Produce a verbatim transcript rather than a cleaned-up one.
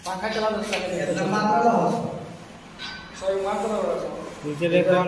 पंखा चला दो मात्रा लो सही मात्रा लो नीचे देखो